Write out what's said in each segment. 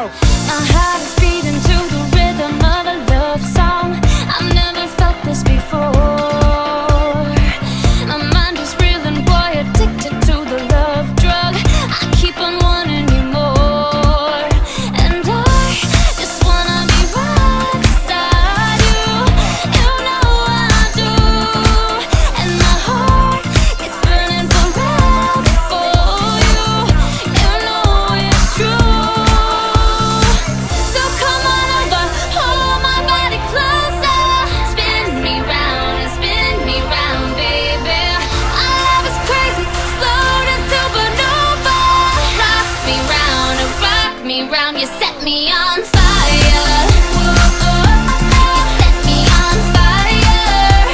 go. My heart is beating to the rhythm of a love song. I've never felt this before. My mind is reeling, boy, addicted to the love drug. I keep on wanting you more, and I just wanna be right beside you. You know I do, and my heart is burning forever for you. You know it's true. So come on over, hold my body closer, spin me round and spin me round, baby. Our love is crazy, exploding supernova. Rock me round and rock me round, you set me on fire. You set me on fire.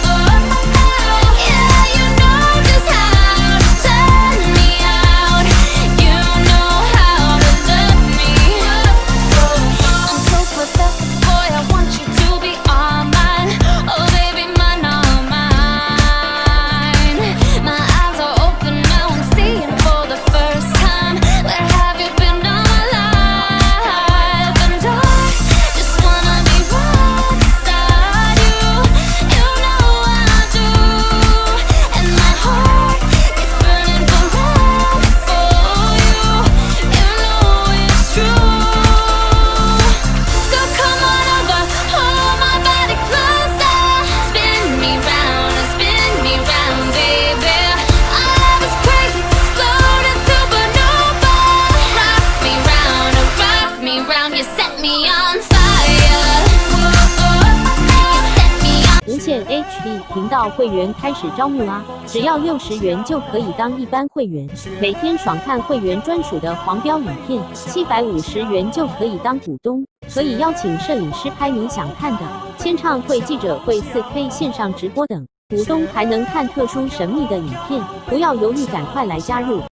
Yeah, you know just how to turn me out. You know how to love me. I'm so possessive, boy, I want you to be all mine. Oh baby, mine, all mine. My eyes are open now, I'm seeing for the first time. Where have you been all my life? And I just wanna be right beside you. You know I do, and my heart is burning forever for you. You know it's true. So come on over, hold my body closer, spin me round and spin me round, baby. Our love is crazy, exploding supernova. Rock me round and rock me round, you set me on fire. You set me on. 无线 HD 频道会员开始招募啦！只要60元就可以当一般会员，每天爽看会员专属的黄标影片，750元就可以当股东，可以邀请摄影师拍你想看的，签唱会、记者会、4K 线上直播等，股东还能看特殊神秘的影片，不要犹豫，赶快来加入！